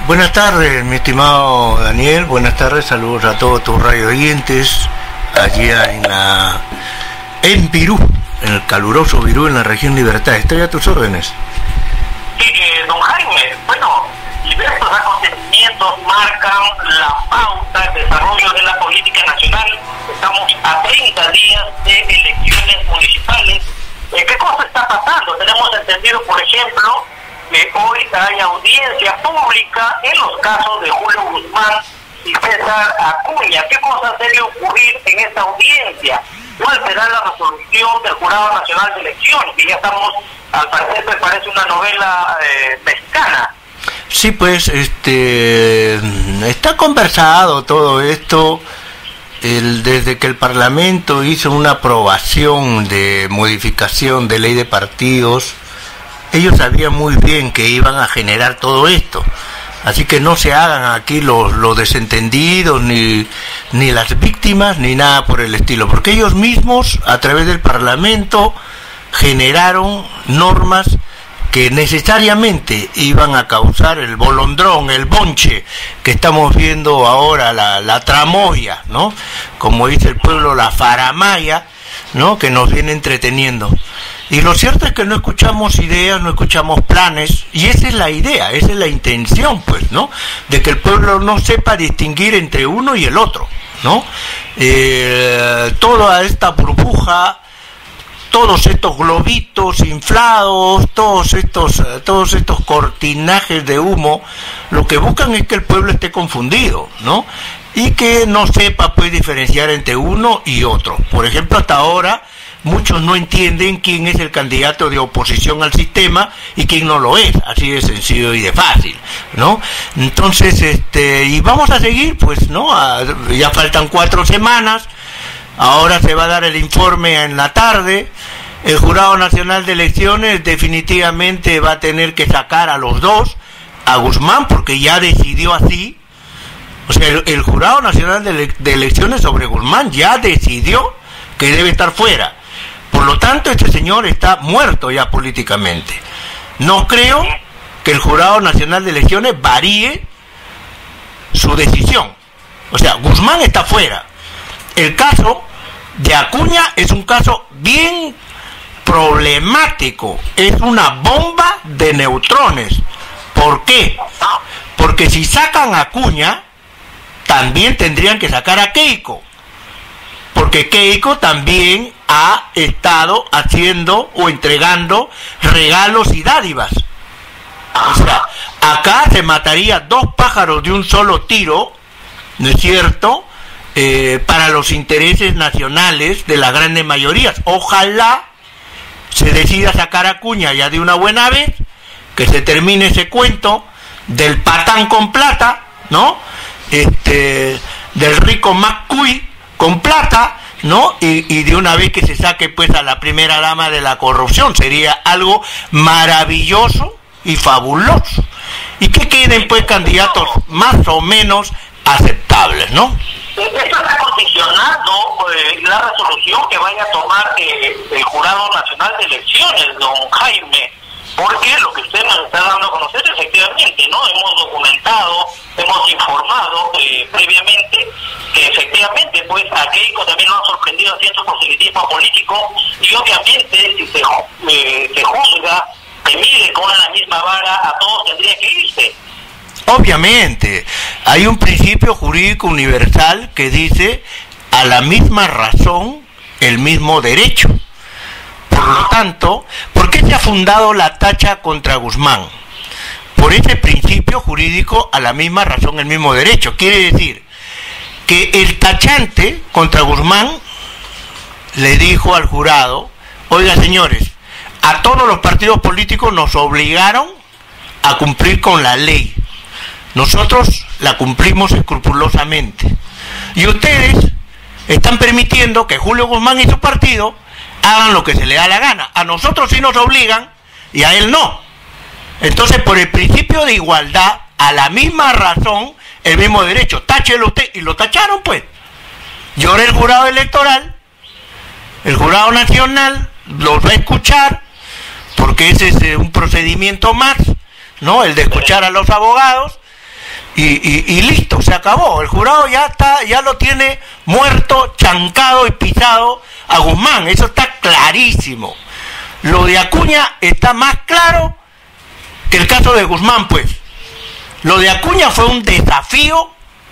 Buenas tardes, mi estimado Daniel. Buenas tardes, saludos a todos tus radio oyentes allá en Virú, en el caluroso Virú, en la región Libertad. Estoy a tus órdenes. Sí, don Jaime, bueno, diversos acontecimientos marcan la pauta, el desarrollo de la política nacional. Estamos a 30 días de elecciones municipales. ¿Qué cosa está pasando? Tenemos entendido, por ejemplo, que hoy hay audiencia pública en los casos de Julio Guzmán y César Acuña. ¿Qué cosa debe ocurrir en esta audiencia? ¿Cuál será la resolución del Jurado Nacional de Elecciones? Que ya estamos, al parecer, me parece una novela mexicana. Sí, pues, está conversado todo esto desde que el Parlamento hizo una aprobación de modificación de ley de partidos. Ellos sabían muy bien que iban a generar todo esto, así que no se hagan aquí los desentendidos, ni las víctimas, ni nada por el estilo, porque ellos mismos, a través del Parlamento, generaron normas que necesariamente iban a causar el bolondrón, el bonche, que estamos viendo ahora, la tramoya, ¿no? Como dice el pueblo, la faramaya, ¿no? Que nos viene entreteniendo. Y lo cierto es que no escuchamos ideas, no escuchamos planes, y esa es la idea, esa es la intención, pues, ¿no? De que el pueblo no sepa distinguir entre uno y el otro, ¿no? Toda esta burbuja, todos estos globitos inflados, todos estos cortinajes de humo, lo que buscan es que el pueblo esté confundido, ¿no? Y que no sepa, pues, diferenciar entre uno y otro. Por ejemplo, hasta ahora muchos no entienden quién es el candidato de oposición al sistema y quién no lo es, así de sencillo y de fácil, ¿no? Entonces, y vamos a seguir, pues, ¿no? Ya faltan 4 semanas, ahora se va a dar el informe en la tarde. El Jurado Nacional de Elecciones definitivamente va a tener que sacar a los dos, a Guzmán, porque ya decidió así. O sea, el Jurado Nacional de Elecciones sobre Guzmán ya decidió que debe estar fuera. Por lo tanto, este señor está muerto ya políticamente. No creo que el Jurado Nacional de Elecciones varíe su decisión. O sea, Guzmán está fuera. El caso de Acuña es un caso bien problemático. Es una bomba de neutrones. ¿Por qué? Porque si sacan a Acuña, también tendrían que sacar a Keiko. Porque Keiko también ha estado haciendo o entregando regalos y dádivas. O sea, acá se mataría 2 pájaros de un solo tiro, ¿no es cierto?, para los intereses nacionales de las grandes mayorías. Ojalá se decida sacar a Acuña ya de una buena vez, que se termine ese cuento del patán con plata, ¿no?, del rico McCuy con plata, ¿no? Y de una vez que se saque, pues, a la primera dama de la corrupción. Sería algo maravilloso y fabuloso. Y que queden, pues, candidatos más o menos aceptables, ¿no? Esto está condicionando la resolución que vaya a tomar el Jurado Nacional de Elecciones, don Jaime, porque lo que usted nos está dando a conocer, efectivamente, ¿no? Hemos documentado, hemos informado previamente que efectivamente, pues, a Keiko también lo han sorprendido haciendo proselitismo político, y obviamente si se juzga, se mide con la misma vara, a todos tendría que irse. Obviamente, hay un principio jurídico universal que dice: a la misma razón, el mismo derecho. Por lo tanto, ¿por qué se ha fundado la tacha contra Guzmán? Por ese principio jurídico, a la misma razón, el mismo derecho. Quiere decir que el tachante contra Guzmán le dijo al jurado: oiga, señores, a todos los partidos políticos nos obligaron a cumplir con la ley. Nosotros la cumplimos escrupulosamente. Y ustedes están permitiendo que Julio Guzmán y su partido hagan lo que se le da la gana. A nosotros sí nos obligan y a él no. Entonces, por el principio de igualdad, a la misma razón, el mismo derecho. Táchelo usted. Y lo tacharon, pues. Y ahora el jurado electoral, el Jurado Nacional, los va a escuchar, porque ese es un procedimiento más, ¿no? El de escuchar a los abogados. y listo, se acabó. El jurado ya lo tiene muerto, chancado y pisado a Guzmán. Eso está clarísimo. Lo de Acuña está más claro que el caso de Guzmán, pues. Lo de Acuña fue un desafío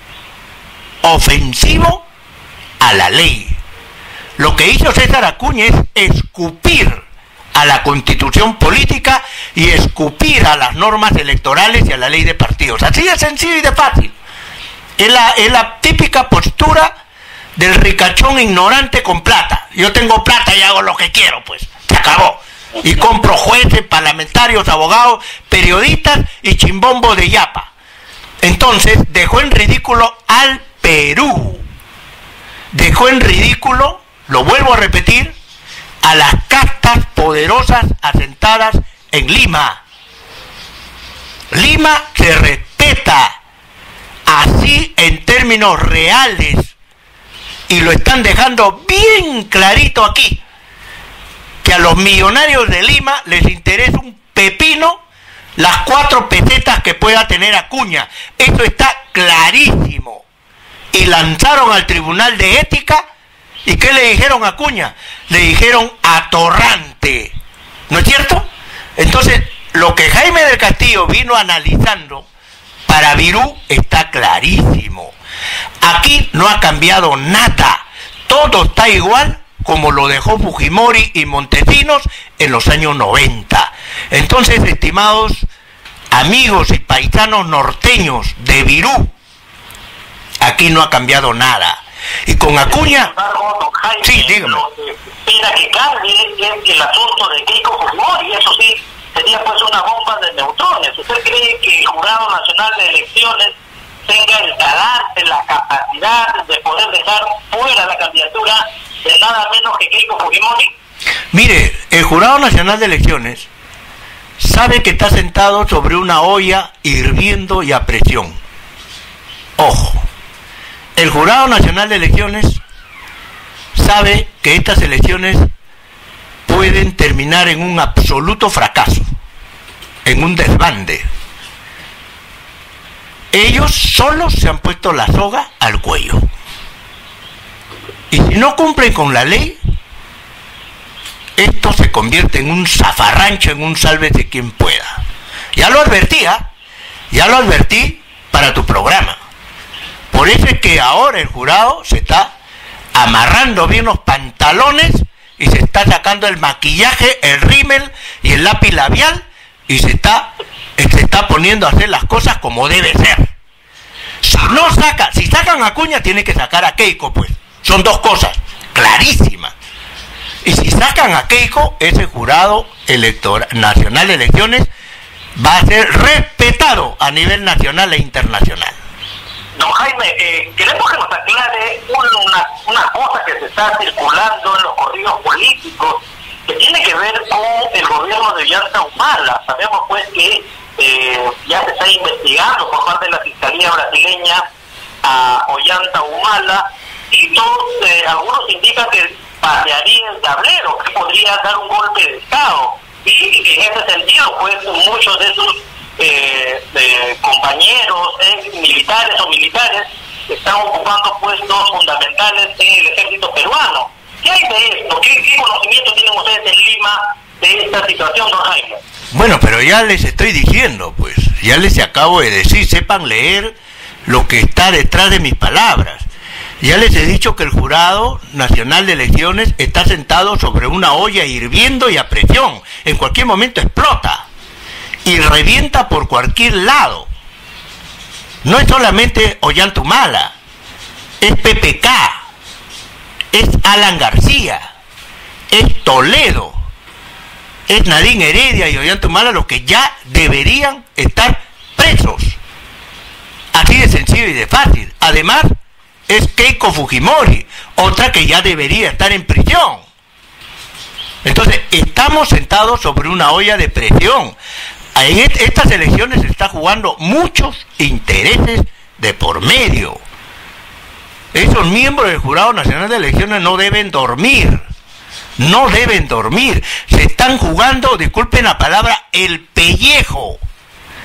ofensivo a la ley. Lo que hizo César Acuña es escupir a la Constitución política y escupir a las normas electorales y a la ley de partidos. Así de sencillo y de fácil. Es la típica postura del ricachón ignorante con plata. Yo tengo plata y hago lo que quiero, pues. Se acabó. Y compro jueces, parlamentarios, abogados, periodistas y chimbombos de yapa. Entonces dejó en ridículo al Perú. Dejó en ridículo, lo vuelvo a repetir, a las castas poderosas asentadas en Lima. Lima se respeta así en términos reales y lo están dejando bien clarito aquí, que a los millonarios de Lima les interesa un pepino las 4 pesetas que pueda tener Acuña. Eso está clarísimo. Y lanzaron al Tribunal de Ética. ¿Y qué le dijeron a Acuña? Le dijeron atorrante. ¿No es cierto? Entonces, lo que Jaime del Castillo vino analizando para Virú está clarísimo. Aquí no ha cambiado nada. Todo está igual como lo dejó Fujimori y Montesinos en los años 90. Entonces, estimados amigos y paisanos norteños de Virú, aquí no ha cambiado nada. Y con Acuña... Jaime, sí, dígame. Lo que espera que cambie es el asunto de Keiko Fujimori, eso sí, sería pues una bomba de neutrones. ¿Usted cree que el Jurado Nacional de Elecciones tenga el talante, la capacidad de poder dejar fuera la candidatura de nada menos que Keiko Fujimori? Mire, el Jurado Nacional de Elecciones sabe que está sentado sobre una olla hirviendo y a presión. Ojo, el Jurado Nacional de Elecciones sabe que estas elecciones pueden terminar en un absoluto fracaso, en un desbande. Ellos solos se han puesto la soga al cuello. Y si no cumplen con la ley, esto se convierte en un zafarrancho, en un sálvese quien pueda. Ya lo advertí para tu programa. Por eso es que ahora el jurado se está amarrando bien los pantalones y se está sacando el maquillaje, el rímel y el lápiz labial y se está poniendo a hacer las cosas como debe ser. Si sacan a Acuña, tiene que sacar a Keiko, pues. Son dos cosas clarísimas. Y si sacan a Keiko, ese Jurado Nacional de Elecciones va a ser respetado a nivel nacional e internacional. Don Jaime, queremos que nos aclare una cosa que se está circulando en los corridos políticos, que tiene que ver con el gobierno de Ollanta Humala. Sabemos pues que ya se está investigando por parte de la Fiscalía brasileña a Ollanta Humala y algunos indican que pasearía el tablero, que podría dar un golpe de Estado. Y en ese sentido, pues muchos de sus compañeros militares o militares están ocupando puestos fundamentales en el ejército peruano. ¿Qué hay de esto? ¿Qué conocimiento tienen ustedes en Lima de esta situación, don Jaime? Bueno, pero ya les estoy diciendo, pues, ya les acabo de decir, sepan leer lo que está detrás de mis palabras. Ya les he dicho que el Jurado Nacional de Elecciones está sentado sobre una olla hirviendo y a presión. En cualquier momento explota y revienta por cualquier lado. No es solamente Ollanta Humala, es PPK, es Alan García, es Toledo, es Nadine Heredia y Ollanta Humala los que ya deberían estar presos. Así de sencillo y de fácil. Además, es Keiko Fujimori, otra que ya debería estar en prisión. Entonces, estamos sentados sobre una olla de presión. En estas elecciones se está jugando muchos intereses de por medio. Esos miembros del Jurado Nacional de Elecciones no deben dormir. No deben dormir. Se están jugando, disculpen la palabra, el pellejo.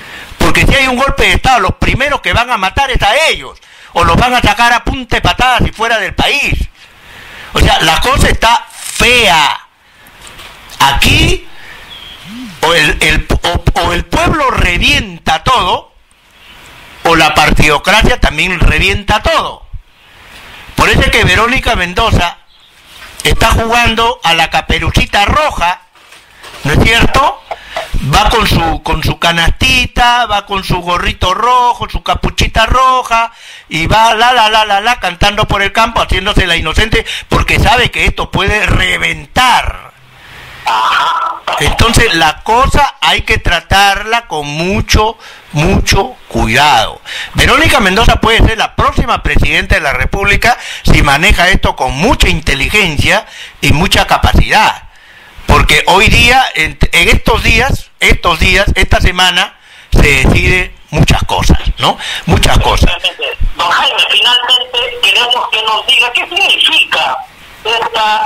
porque si hay un golpe de Estado, los primeros que van a matar es a ellos, o los van a sacar a punta de patadas y fuera del país. O sea, la cosa está fea. Aquí o el pueblo revienta todo, o la partidocracia también revienta todo. Por eso es que Verónica Mendoza está jugando a la Caperucita Roja, ¿no es cierto? Va con su canastita, va con su gorrito rojo, su capuchita roja, y va la cantando por el campo, haciéndose la inocente, porque sabe que esto puede reventar. Entonces la cosa hay que tratarla con mucho cuidado. Verónica Mendoza puede ser la próxima presidenta de la República si maneja esto con mucha inteligencia y mucha capacidad. Porque hoy día, en estos días, esta semana, se decide muchas cosas, ¿no? Muchas cosas. Don Jaime, finalmente queremos que nos diga qué significa esta,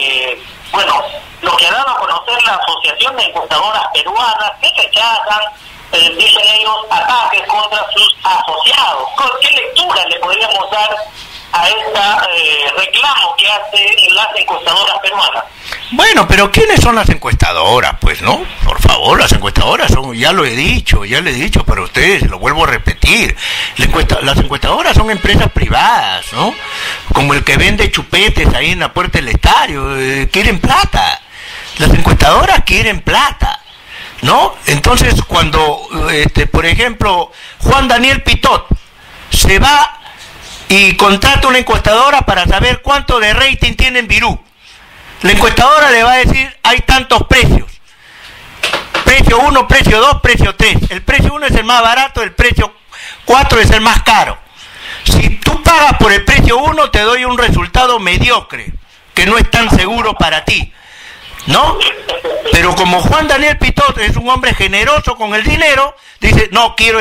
lo que ha dado a conocer la Asociación de Encuestadoras Peruanas, que rechazan, dicen ellos, ataques contra sus asociados. ¿Qué lectura le podríamos dar a este reclamo que hacen las encuestadoras peruanas? Bueno, pero ¿quiénes son las encuestadoras? Pues no, por favor, las encuestadoras son, ya le he dicho para ustedes, lo vuelvo a repetir, las encuestadoras son empresas privadas, ¿no? Como el que vende chupetes ahí en la puerta del estadio, quieren plata, las encuestadoras quieren plata, ¿no? Entonces cuando, por ejemplo, Juan Daniel Pitot se va y contrata una encuestadora para saber cuánto de rating tiene en Virú. La encuestadora le va a decir, hay tantos precios. Precio 1, precio 2, precio 3. El precio 1 es el más barato, el precio 4 es el más caro. Si tú pagas por el precio 1, te doy un resultado mediocre, que no es tan seguro para ti, ¿no? Pero como Juan Daniel Pitot es un hombre generoso con el dinero, dice, no, quiero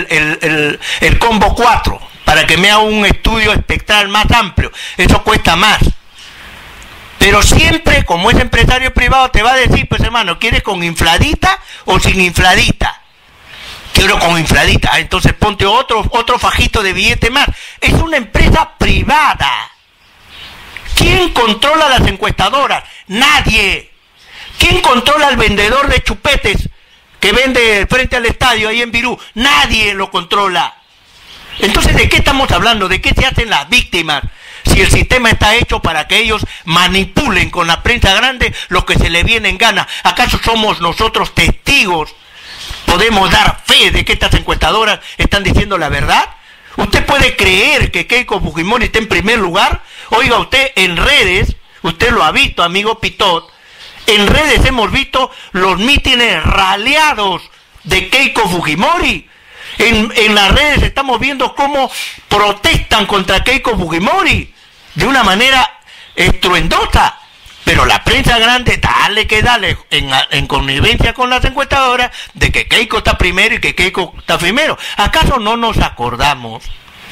el combo 4, para que me haga un estudio espectral más amplio. Eso cuesta más. Pero siempre, como es empresario privado, te va a decir, pues hermano, ¿quieres con infladita o sin infladita? Quiero con infladita. Entonces ponte otro fajito de billete más. Es una empresa privada. ¿Quién controla las encuestadoras? Nadie. ¿Quién controla al vendedor de chupetes que vende frente al estadio ahí en Virú? Nadie lo controla. Entonces, ¿de qué estamos hablando? ¿De qué se hacen las víctimas? Si el sistema está hecho para que ellos manipulen con la prensa grande lo que se le viene en gana. ¿Acaso somos nosotros testigos? ¿Podemos dar fe de que estas encuestadoras están diciendo la verdad? ¿Usted puede creer que Keiko Fujimori está en primer lugar? Oiga, usted en redes, usted lo ha visto, amigo Pitot, en redes hemos visto los mítines raleados de Keiko Fujimori. En las redes estamos viendo cómo protestan contra Keiko Fujimori de una manera estruendosa, pero la prensa grande dale en connivencia con las encuestadoras de que Keiko está primero y que Keiko está primero. ¿Acaso no nos acordamos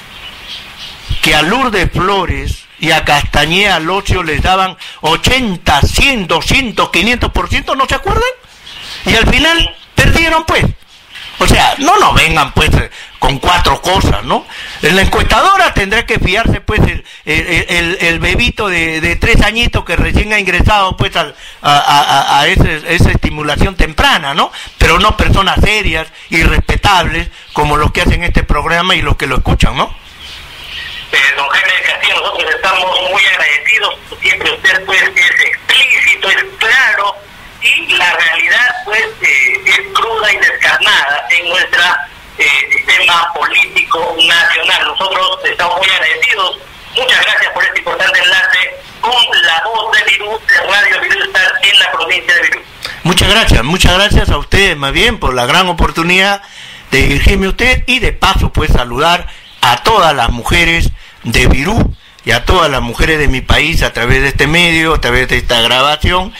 que a Lourdes Flores y a Castañeda Locio les daban 80, 100, 200, 500%? ¿No se acuerdan? Y al final perdieron, pues. O sea, no nos vengan pues con cuatro cosas, ¿no? En la encuestadora tendrá que fiarse pues el bebito de 3 añitos que recién ha ingresado pues a esa estimulación temprana, ¿no? Pero no personas serias y respetables como los que hacen este programa y los que lo escuchan, ¿no? Don Jaime Castillo, nosotros estamos muy agradecidos, siempre usted pues es explícito, es claro, y la realidad pues es cruda y descarnada en nuestro sistema político nacional. Nosotros estamos muy agradecidos. Muchas gracias por este importante enlace con la voz de Virú, de Radio Virú Star en la provincia de Virú. Muchas gracias a ustedes más bien por la gran oportunidad de dirigirme a usted y de paso pues saludar a todas las mujeres de Virú y a todas las mujeres de mi país a través de este medio, a través de esta grabación,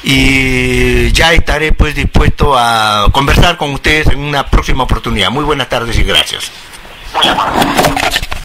y ya estaré pues dispuesto a conversar con ustedes en una próxima oportunidad. Muy buenas tardes y gracias.